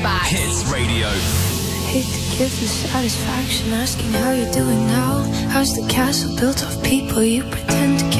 back. Hits Radio. Hate to give the satisfaction asking how you're doing now. How's the castle built of people you pretend to